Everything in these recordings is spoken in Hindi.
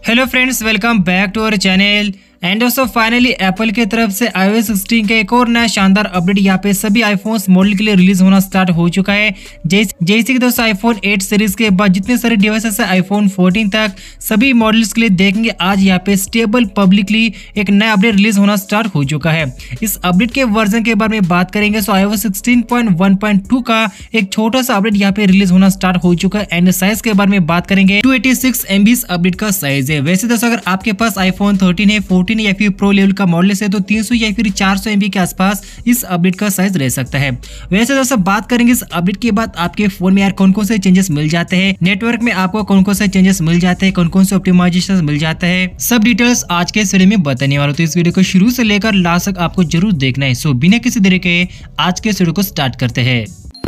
Hello friends, welcome back to our channel. And दोस्तों फाइनली एप्पल की तरफ से iOS 16 का एक और नया शानदार अपडेट यहाँ पे सभी आईफोन्स मॉडल के लिए रिलीज होना स्टार्ट हो चुका है। जैसे कि दोस्तों आईफोन 8 सीरीज के बाद जितने सारे डिवाइसेस है आईफोन 14 तक सभी मॉडल्स के लिए देखेंगे आज यहाँ पे स्टेबल पब्लिकली एक नया अपडेट रिलीज होना स्टार्ट हो चुका है। इस अपडेट के वर्जन के बारे में बात करेंगे तो iOS 16.1.2 का एक छोटा सा अपडेट यहाँ पे रिलीज होना स्टार्ट हो चुका है। एंड साइज के बारे में बात करेंगे 286 MB अपडेट का साइज है। वैसे दोस्तों अगर आपके पास आईफोन 13 है, 14 या फिर प्रो लेवल का मॉडल है तो 300 या फिर 400 MB के आसपास इस अपडेट का साइज रह सकता है। वैसे दोस्तों बात करेंगे इस अपडेट के बाद आपके फोन में यार कौन कौन से चेंजेस मिल जाते हैं, नेटवर्क में आपको कौन कौन से चेंजेस मिल जाते हैं, कौन कौन से ऑप्टिमाइजेशन मिल जाता है, सब डिटेल्स आज के इस वीडियो में बताने वाला हूं। तो इस वीडियो को शुरू से लेकर लास्ट तक आपको जरूर देखना है। सो बिना किसी देरी के आज के इस वीडियो को स्टार्ट करते हैं।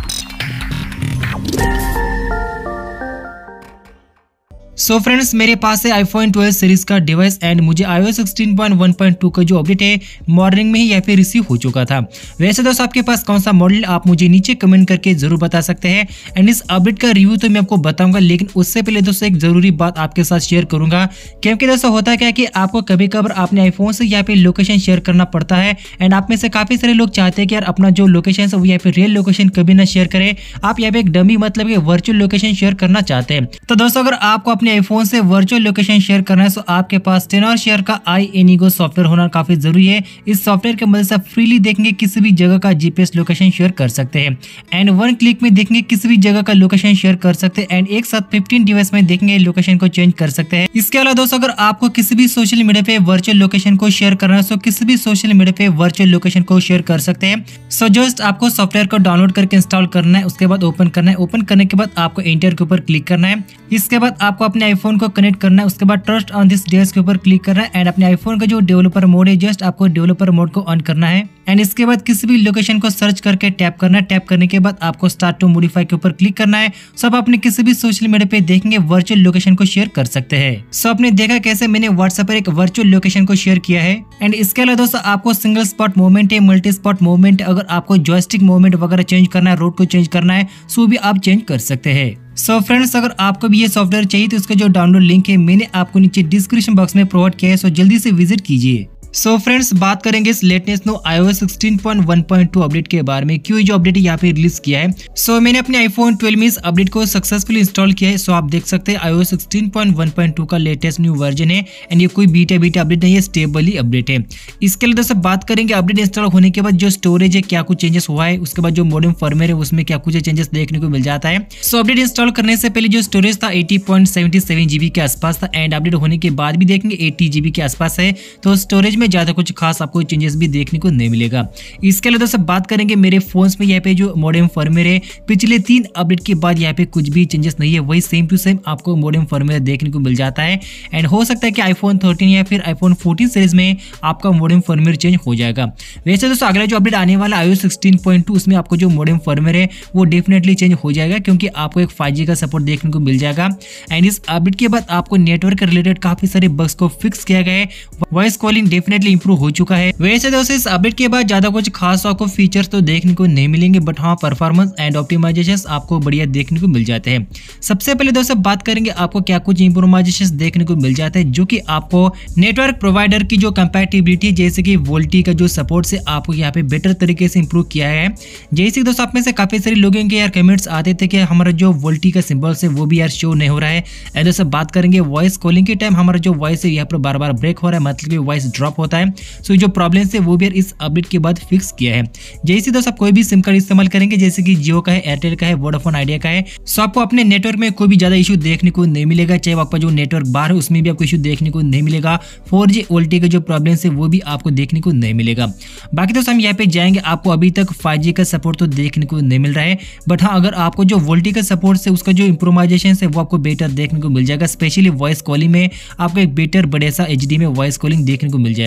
सो फ्रेंड्स मेरे पास है आईफोन 12 सीरीज का डिवाइस एंड मुझे iOS 16.1.2 का जो अपडेट है मॉर्निंग में ही यहाँ पे रिसीव हो चुका था। वैसे दोस्तों आपके पास कौन सा मॉडल आप मुझे नीचे कमेंट करके जरूर बता सकते हैं। एंड इस अपडेट का रिव्यू तो मैं आपको बताऊंगा, लेकिन उससे पहले दोस्तों एक जरूरी बात आपके साथ शेयर करूंगा। क्योंकि दोस्तों होता क्या है कि आपको कभी कभार अपने आईफोन से यहाँ पे लोकेशन शेयर करना पड़ता है। एंड आप में से काफी सारे लोग चाहते हैं कि यार अपना जो लोकेशन है वो यहाँ पे रियल लोकेशन कभी ना शेयर करे, आप यहाँ पे एक डमी मतलब कि वर्चुअल लोकेशन शेयर करना चाहते हैं। तो दोस्तों अगर आपको अपने आईफोन से वर्चुअल लोकेशन शेयर करना है तो आपके पास टेनर शेयर का iAnyGo सॉफ्टवेयर होना काफी जरूरी है। इस सॉफ्टवेयर की मदद से आप फ्रीली देखेंगे किसी भी जगह का जीपीएस लोकेशन शेयर कर सकते हैं। एंड वन क्लिक में देखेंगे किसी भी जगह का लोकेशन शेयर कर सकते हैं। एंड एक साथ 15 डिवाइस में देखेंगे लोकेशन को चेंज कर सकते हैं। इसके अलावा दोस्तों अगर आपको किसी भी सोशल मीडिया पे वर्चुअल लोकेशन को शेयर करना है तो किसी भी सोशल मीडिया पे वर्चुअल लोकेशन को शेयर कर सकते हैं। सो जस्ट आपको सॉफ्टवेयर को डाउनलोड करके इंस्टॉल करना है, उसके बाद ओपन करना है। ओपन करने के बाद आपको एंटर के ऊपर क्लिक करना है। इसके बाद आपको अपने आईफोन को कनेक्ट करना है, उसके बाद ट्रस्ट ऑन दिस डिवाइस के ऊपर क्लिक करना है। एंड अपने आईफोन का जो डेवलपर मोड है जस्ट आपको डेवलपर मोड को ऑन करना है। एंड इसके बाद किसी भी लोकेशन को सर्च करके टैप करना है। टैप करने के बाद आपको स्टार्ट टू मॉडिफाई के ऊपर क्लिक करना है। सो आप अपने किसी भी सोशल मीडिया पे देखेंगे वर्चुअल लोकेशन को शेयर कर सकते हैं। सो आपने देखा कैसे मैंने व्हाट्सएप पर एक वर्चुअल लोकेशन को शेयर किया है। एंड इसके अलावा दोस्तों आपको सिंगल स्पॉट मूवमेंट है, मल्टी स्पॉट मूवमेंट, अगर आपको जॉयस्टिक मूवमेंट वगैरह चेंज करना है, रोड को चेंज करना है सो भी आप चेंज कर सकते हैं। सो फ्रेंड्स अगर आपको भी ये सॉफ्टवेयर चाहिए तो इसका जो डाउनलोड लिंक है मैंने आपको नीचे डिस्क्रिप्शन बॉक्स में प्रोवाइड किया है। सो जल्दी से विजिट कीजिए। सो फ्रेंड्स बात करेंगे इस लेटेस्ट नो iOS 16.1.2 अपडेट के बारे में, क्यों जो अपडेट यहाँ पे रिलीज किया है। सो मैंने अपने आईफोन 12 में इस अपडेट को सक्सेसफुली इंस्टॉल किया है। सो आप देख सकते हैं iOS 16.1.2 का लेटेस्ट न्यू वर्जन है। एंड ये कोई बीटा अपडेट नहीं है, स्टेबली अपडेट है। इसके लिए दोस्तों बात करेंगे अपडेट इंस्टॉल होने के बाद जो स्टोरेज है क्या कुछ चेंजेस हुआ है, उसके बाद जो मॉडेम फर्मवेयर है उसमें क्या कुछ चेंजेस देखने को मिल जाता है। सो अपडेट इंस्टॉल करने से पहले जो स्टोरेज था 80.77 GB के आसपास था। एंड अपडेट होने के बाद भी देखेंगे 80 GB के आसपास है। तो स्टोरेज में ज्यादा कुछ खास आपको चेंजेस भी देखने को नहीं मिलेगा। इसके अलावा दोस्तों बात करेंगे मेरे फोन्स में यहाँ पे जो मॉडेम फर्मवेयर है पिछले 3 अपडेट के बाद यहाँ पे कुछ भी चेंजेस नहीं है, वही सेम टू सेम आपको मॉडेम फर्मवेयर देखने को मिल जाता है। एंड हो सकता है कि आईफोन 13 या फिर आईफोन 14 सीरीज में आपका मॉडेम फर्मवेयर चेंज हो जाएगा। वैसे दोस्तों अगला जो अपडेट आने वाला iOS 16.2 उसमें आपको जो मॉडेम फर्मवेयर है वो डेफिनेटली चेंज हो जाएगा, क्योंकि आपको एक 5G का सपोर्ट देखने को मिल जाएगा। एंड इस अपडेट के बाद आपको नेटवर्क के रिलेटेड काफी सारे बग्स को फिक्स किया गया है। वॉइस कॉलिंग डेफिनेटली इंप्रूव हो चुका है। वैसे दोस्तों इस अपडेट के बाद ज्यादा कुछ खास आपको फीचर्स तो देखने को नहीं मिलेंगे, बट हाँ परफॉर्मेंस एंड ऑप्टिमाइजेशन आपको बढ़िया देखने को मिल जाते हैं। सबसे पहले दोस्तों बात करेंगे आपको क्या कुछ इंप्रूवाइजेशन देखने को मिल जाता है, जो कि आपको नेटवर्क प्रोवाइडर की जो कंपैटिबिलिटी जैसे कि वोल्टी का जो सपोर्ट से आपको यहाँ पे बेटर तरीके से इंप्रूव किया है। जैसे दोस्तों आप में से काफी सारे लोगों के यार कमेंट्स आते थे कि हमारा जो वोल्टी का सिंबल है वो भी यार शो नहीं हो रहा है। एंड दोस्तों बात करेंगे वॉइस कॉलिंग के टाइम हमारा जो वॉइस है यहाँ पर बार बार ब्रेक हो रहा है, मतलब कि वॉइस ड्रॉप होता है। सो जो प्रॉब्लम है वो भी इस अपडेट के बाद फिक्स किया है। जैसे दोस्तों आप कोई भी सिम कार्ड इस्तेमाल करेंगे जैसे कि जियो का है, एयरटेल का है, वोडाफोन आइडिया का है, सो आपको अपने नेटवर्क में कोई भी ज्यादा इशू देखने को नहीं मिलेगा। चाहे आपका जो नेटवर्क बाहर है उसमें भी आपको इशू देखने को नहीं मिलेगा। 4G वोल्टी का जो प्रॉब्लम है वो भी आपको देखने को नहीं मिलेगा। बाकी दोस्तों हम यहाँ पे जाएंगे, आपको अभी तक 5G का सपोर्ट तो देखने को नहीं मिल रहा है, बट हाँ अगर आपको जो वोल्टी का सपोर्ट से उसका जो इंप्रूवाइजेशन है वो आपको बेटर देखने को मिल जाएगा। स्पेशली वॉइस कॉलिंग में आपको एक बेटर बड़े सा HD में वॉइस कॉलिंग देखने को मिल जाएगा।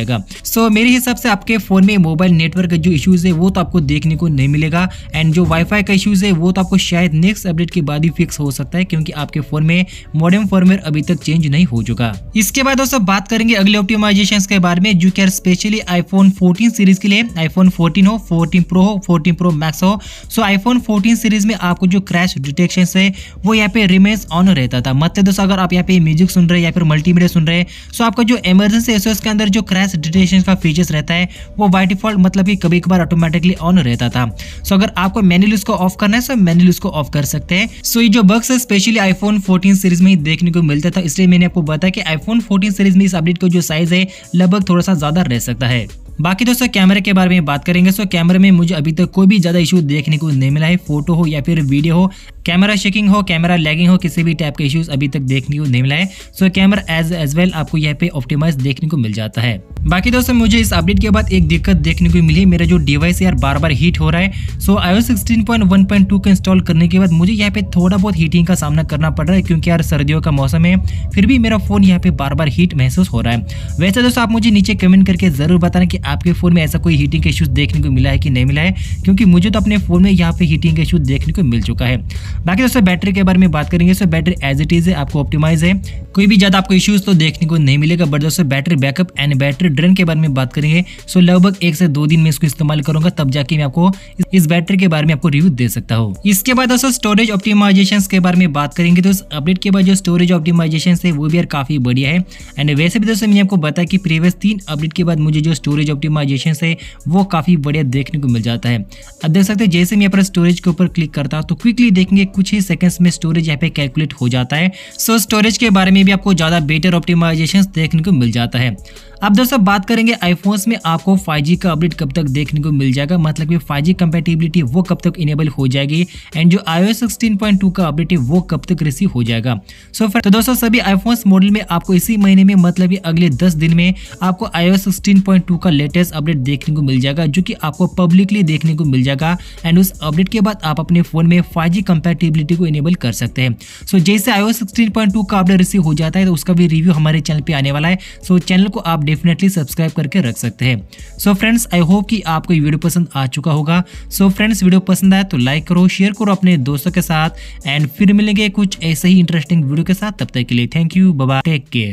जाएगा। सो मेरे हिसाब से आपके फोन में मोबाइल नेटवर्क का जो इश्यूज है वो तो आपको देखने को नहीं मिलेगा, एंड जो वाईफाई का इश्यूज है वो तो आपको शायद नेक्स्ट अपडेट के बाद ही फिक्स हो सकता है, क्योंकि आपके फोन में मॉडेम फर्मवेयर अभी तक चेंज नहीं हो चुका। इसके बाद दोस्तों बात करेंगे अगले ऑप्टिमाइजेशन के बारे में, जो कि स्पेशली आईफोन 14 सीरीज के लिए, आईफोन 14 हो, 14 प्रो हो, 14 प्रो मैक्स हो। सो आईफोन 14 सीरीज में आपको जो क्रैश डिटेक्शन है वो यहाँ पे रिमेन्स ऑन रहता था। मतलब दोस्तों अगर आप यहाँ पे म्यूजिक सुन रहे हैं या फिर मल्टीमीडिया सुन रहे हैं, सो आपका जो इमरजेंसी एसओएस के अंदर जो क्रैश डिटेक्शन का फीचर्स रहता है वो बाय डिफॉल्ट मतलब कि कभी कभार ऑटोमेटिकली ऑन रहता था। सो अगर आपको मैन्युअली उसको ऑफ करना है सो मैन्युअली उसको ऑफ कर सकते हैं। सो ये जो बग्स है स्पेशली आईफोन 14 सीरीज में ही देखने को मिलता था, इसलिए मैंने आपको बताया कि आईफोन 14 सीरीज में इस अपडेट का जो साइज है लगभग थोड़ा सा ज्यादा रह सकता है। बाकी दोस्तों कैमरे के बारे में बात करेंगे। सो कैमरे में मुझे अभी तक कोई भी ज्यादा इशू देखने को नहीं मिला है, फोटो हो या फिर वीडियो हो, कैमरा शेकिंग हो, कैमरा लैगिंग हो, किसी भी टाइप के इश्यूज अभी तक देखने को नहीं मिला है। सो कैमरा एज वेल आपको यहाँ पे ऑप्टिमाइज देखने को मिल जाता है। बाकी दोस्तों मुझे इस अपडेट के बाद एक दिक्कत देखने को मिली, मेरा जो डिवाइस यार बार बार हीट हो रहा है। सो iOS 16.1.2 को इंस्टॉल करने के बाद मुझे यहाँ पे थोड़ा बहुत हीटिंग का सामना करना पड़ रहा है, क्योंकि यार सर्दियों का मौसम है, फिर भी मेरा फोन यहाँ पे बार बार हीट महसूस हो रहा है। वैसे दोस्तों आप मुझे नीचे कमेंट करके जरूर बताना कि आपके फोन में ऐसा कोई हीटिंग के इश्यूज देखने को मिला है कि नहीं मिला है, क्योंकि मुझे तो अपने फोन में यहाँ पे हीटिंग के इश्यूज देखने को मिल चुका है। बाकी दोस्तों बैटरी के बारे में बात करेंगे। So battery as it is है, आपको ऑप्टिमाइज है, कोई भी ज्यादा आपको इश्यूज तो देखने को नहीं मिलेगा। बट दोस्तों battery backup and battery drain के बारे में बात करेंगे। सो लगभग 1 से 2 दिन में इसको इस्तेमाल करूंगा, तब जाके मैं आपको इस बैटरी के बारे में आपको रिव्यू दे सकता हूँ। इसके बाद दोस्तों स्टोरेज ऑप्टिमाइजेशन के बारे में बात करेंगे। तो इस अपडेट के बाद जो स्टोरेज ऑप्टिमाइजेशन है वो भी यार काफी बढ़िया है। एंड वैसे भी दोस्तों मैंने आपको बताया कि प्रीवियस 3 अपडेट के बाद मुझे जो स्टोरेज ऑप्टिमाइजेशन है वो काफी बढ़िया देखने को मिल जाता है। अब देख सकते हैं जैसे मैं यहाँ पर स्टोरेज के ऊपर क्लिक करता हूँ तो क्विकली देखेंगे कुछ ही सेकंड्स में स्टोरेज यहाँ पे कैलकुलेट हो जाता है। सो स्टोरेज के बारे में भी आपको ज्यादा बेटर ऑप्टिमाइजेशन देखने को मिल जाता है। अब दोस्तों बात करेंगे आईफोन्स में आपको 5G का अपडेट कब तक देखने को मिल जाएगा, मतलब कि 5G कंपैटिबिलिटी वो कब तक इनेबल हो जाएगी, एंड जो iOS 16.2 का अपडेट है वो कब तक रिसीव हो जाएगा। तो दोस्तों सभी आईफोन्स मॉडल में आपको इसी महीने में मतलब कि अगले 10 दिन में आपको iOS 16.2 का लेटेस्ट अपडेट देखने को मिल जाएगा, जो कि आपको पब्लिकली देखने को मिल जाएगा। एंड उस अपडेट के बाद आप अपने फोन में 5G कंपैटिबिलिटी को इनेबल कर सकते हैं। सो जैसे iOS 16.2 का अपडेट रिसीव हो जाता है तो उसका भी रिव्यू हमारे चैनल पे आने वाला है। सो चैनल को आप डेफिनेटली सब्सक्राइब करके रख सकते हैं। सो फ्रेंड्स आई होप कि आपको ये वीडियो पसंद आ चुका होगा। सो फ्रेंड्स वीडियो पसंद आया तो लाइक करो, शेयर करो अपने दोस्तों के साथ, एंड फिर मिलेंगे कुछ ऐसे ही इंटरेस्टिंग वीडियो के साथ। तब तक के लिए thank you, bye bye, take care.